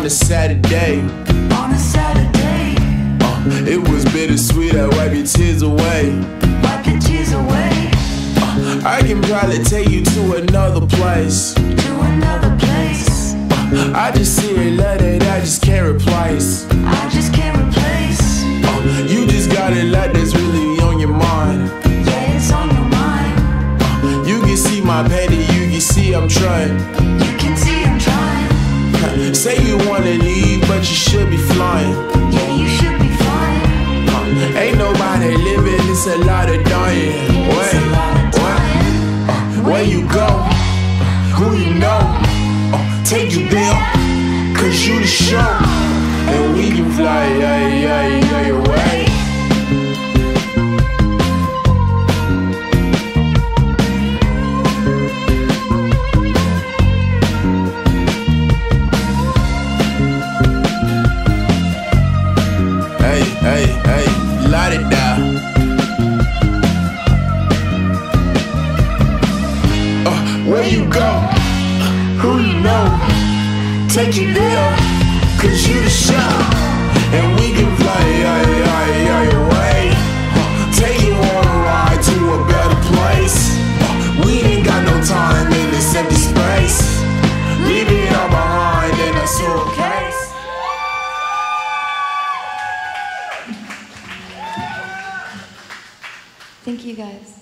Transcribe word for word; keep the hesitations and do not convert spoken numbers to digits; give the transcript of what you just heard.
a Saturday. On a Saturday, uh, It was bittersweet, I wipe your tears away. wipe your tears away. uh, I can probably take you to another place. To another place, uh, I just see a love that I just can't replace. I just can't replace. uh, You just got a lot that's really on your mind. Yeah, it's on your mind. uh, You can see my pain, you can see I'm trying. You can see I'm trying. Say you wanna leave, but you should be flying. Yeah, you should be flying. uh, Ain't nobody living, it's a lot of dying. Yeah, it's a lot of dying. uh, Where you go, who you know, uh, take you there, cause you the show. And we can fly, yeah, yeah, yeah, your way. Hey, hey, hey, light it down. Uh, where you go, who you know, take you there, cause you the show. And we can fly, yeah, yeah, yeah, your way. Uh, take you on a ride to a better place. Uh, we ain't got no time in this empty space. Leave it all behind in a suitcase. Thank you guys.